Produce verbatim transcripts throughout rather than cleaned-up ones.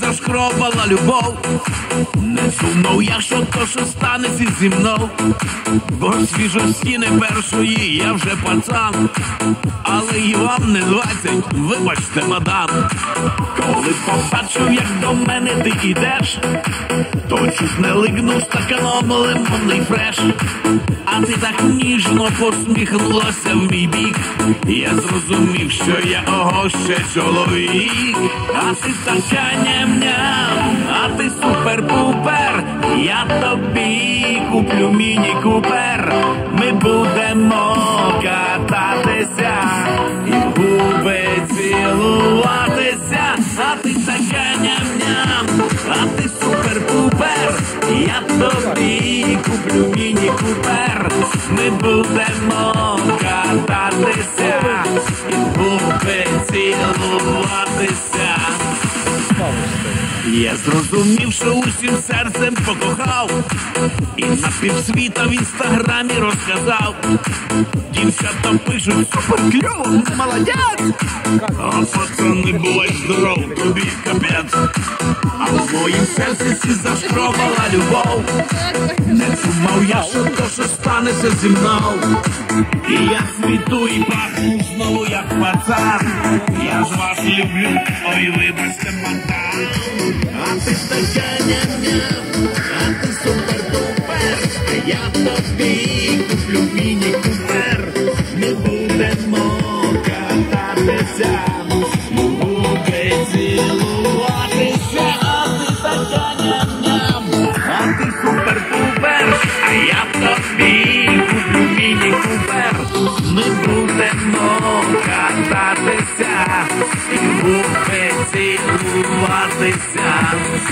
зашкробала любов. Не сумно, якщо то, що станеться зі мною, бо свіжості не першої, я вже пацан, але й вам не двадцять, вибачте, мадам. Коли побачив, як до мене ти ідеш, то чуть не лигнув стаканом лимонний фреш. А ти так ніжно посміхнулася в мій бік, я зрозумів, що я ого ще чоловік. А ти така ням-ням, а ти супер-пупер, я тобі куплю міні-купер. Ми будемо кататися і в губи цілуватися. А ти така ням-ням, а ти супер-пупер, я тобі куплю міні-купер. Ми будемо кататися і в губи цілуватися. Я зрозумів, що усім серцем покохав, і на півсвіта в інстаграмі розказав. Дівчата пишуть: супер кльово, молодець! А пацани, бувай здоров, тобі капець. А в моїм серці всі зашкробала любов. Не думав я, що то, що станеться зі мною. І я світу і пахну знову як пацан. Я ж вас люблю, ой, вибачте, мадам. А ти така ням-ням, а ти супер-пупер, я тобі куплю міні-купер. Ми будемо кататися, в губи цілуватися. А ти така ням-ням, а ти супер-пупер, а я тобі куплю міні-купер. Ми будемо кататися і в губи цілуватися.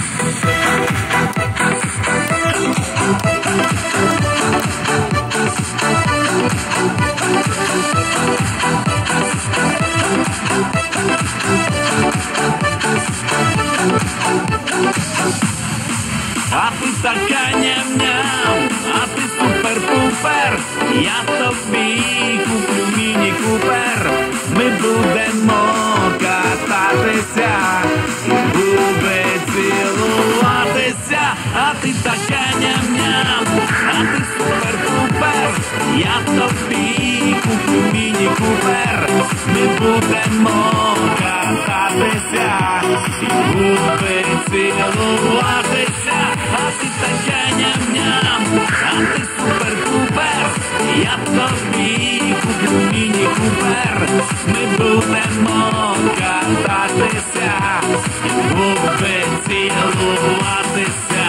А ти така ням-ням, а ти супер-пупер, я тобі куплю міні-купер. Ми будемо кататися і в губи цілуватися. А ти така ням-ням, а ти супер-пупер, я тобі куплю міні-купер. Ми будемо кататися і в губи цілуватися. А ти така ням-ням, а ти супер-пупер, я тобі куплю міні-купер. Ми будемо кататися і в губи цілуватися.